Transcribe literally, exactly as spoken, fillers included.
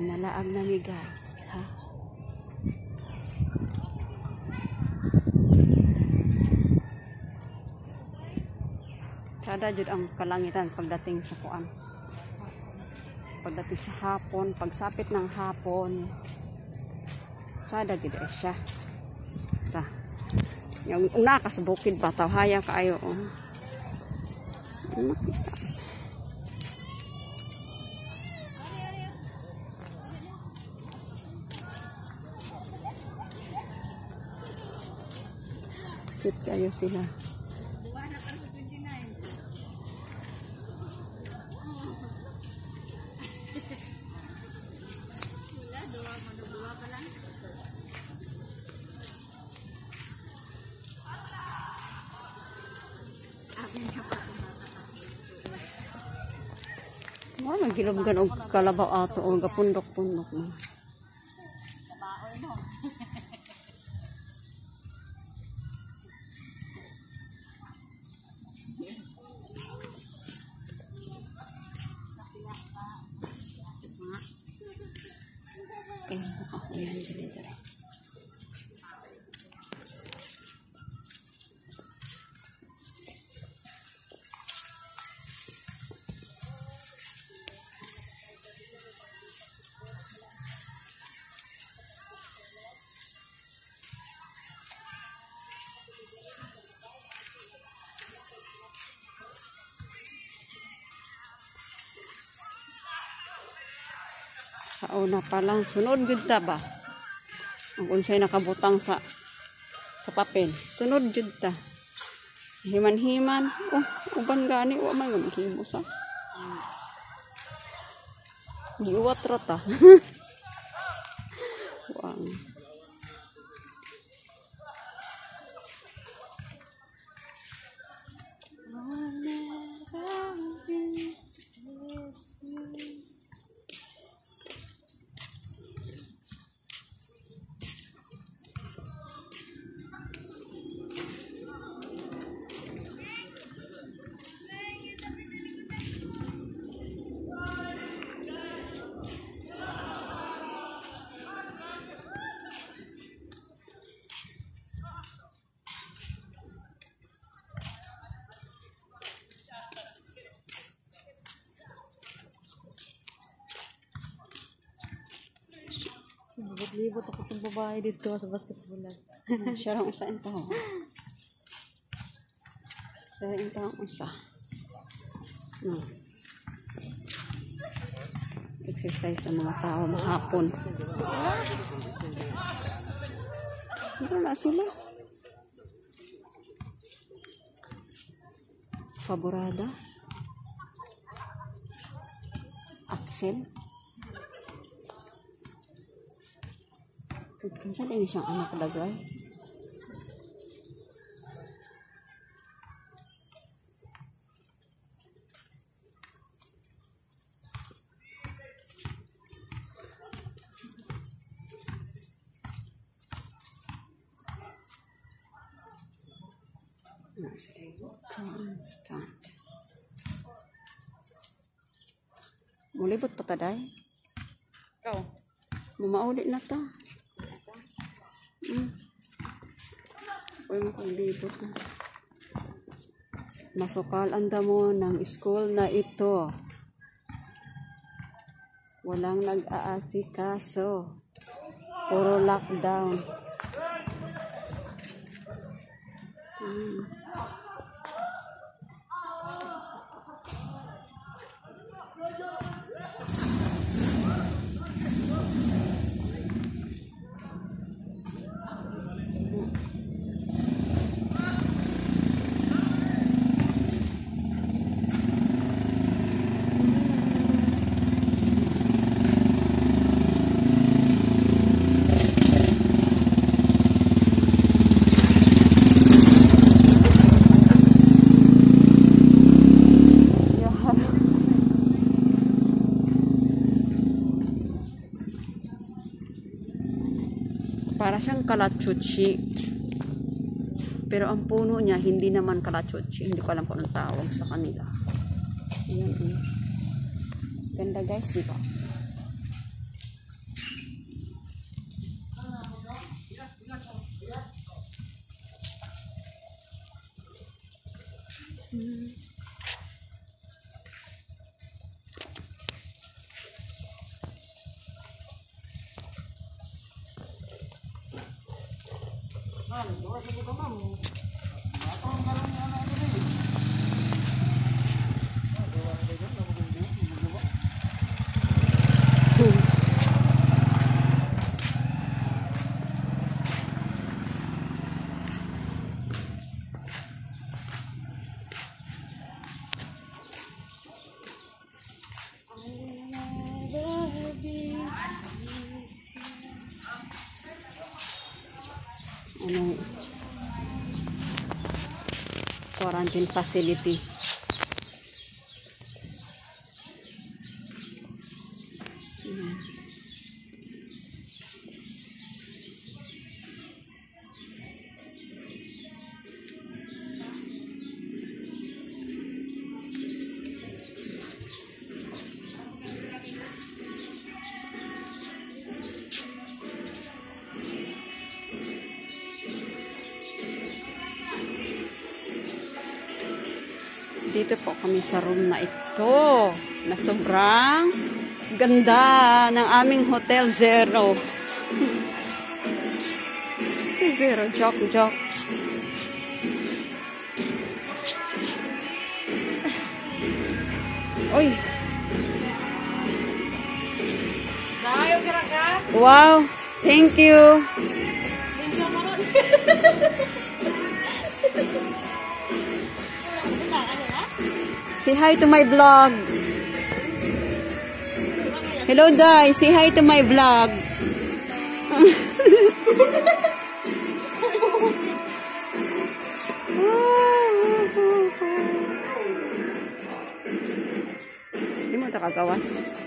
Nalaag na mi guys, ha? Kada jud ang kalangitan pagdating sa kuan. Pagdating sa hapon, pagsapit ng hapon, sada gid siya. Sa yung una ka sa bukid ba taw haya kaayo oh. Makita. Cute kayo sila. Wah, magilom-gan og kalabaw ato o gapundok-pundok na. Eh, ako yan dito. Sa una pa lang, sunod jud ta ba? Ang unsay nakabutang sa sa papel, sunod jud ta. Himan-himan, oh, uban gani wa man gihimo sa. Giuwat ra ta. Wow. Libot ako sa babae dito sa basketball. Siya lang usa ito. Siya lang ito ang usa. No. Exercise ang mga tao mahapon. Wala sila. Favorada. Axel. Kinsan ini siyang anak dagay. Constant. Mulibot pa taday? Ikaw? Mumauli na ta. Hmm. Uy, makalibot na. Masukal ang damo ng school na ito. Walang nag-aasikaso. Puro lockdown. Hmm. Para siyang kalachuchi. Pero ang puno niya, hindi naman kalachuchi. Hindi ko alam kung anong tawag sa kanila. Ayan, eh. Ganda guys, di ba? Ano, quarantine facility. Ayan. Dito po kami sa room na ito na sobrang ganda ng aming Hotel Zero. Zero, joke, joke. Uy. Wow, thank you. Say hi to my vlog. Hello, Dai. Say hi to my vlog. Hindi mo ito kagawas.